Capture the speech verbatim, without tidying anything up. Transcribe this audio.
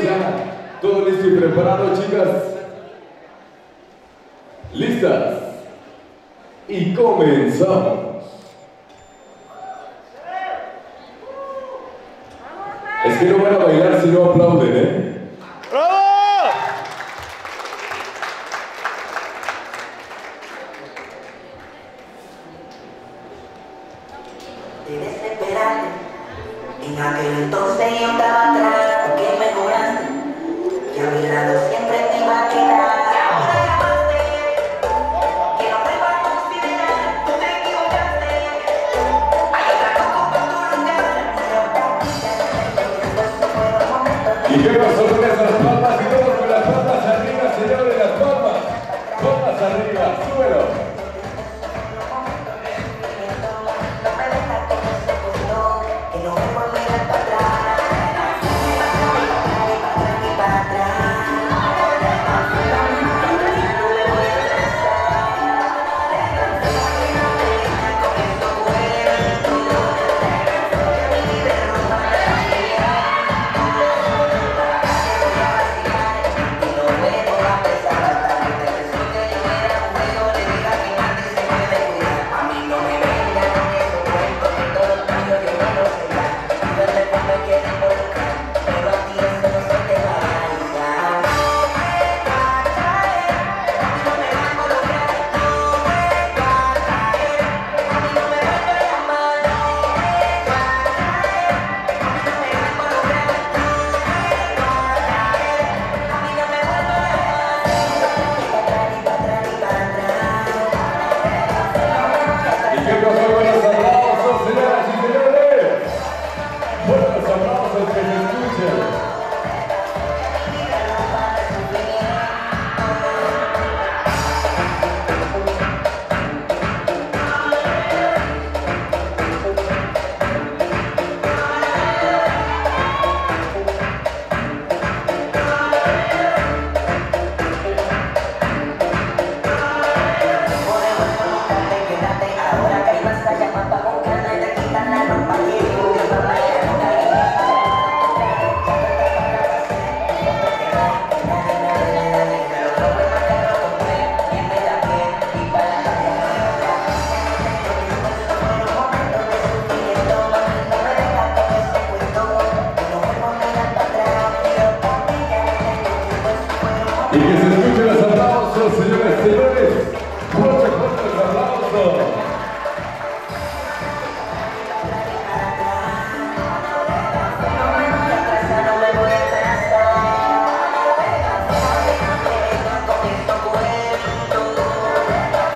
ya. Todo listo y preparado, chicas. ¿Listas? Y comenzamos. Es que no van a bailar si no aplauden, ¿eh? ¡Bravo! Debes esperarte. En aquel entonces yo estaba atrás, porque mejoraste. Y a mi lado siempre te iba a quedar. Ahora llamaste, que no te va a considerar, tú te equivocaste. Hay otra cosa por tu lugar. ¿Y qué pasó con esas palmas? Y todos con las palmas arriba, señores, las palmas. Palmas arriba, súbelo. Y que se escuchen los aplausos, señores, señores.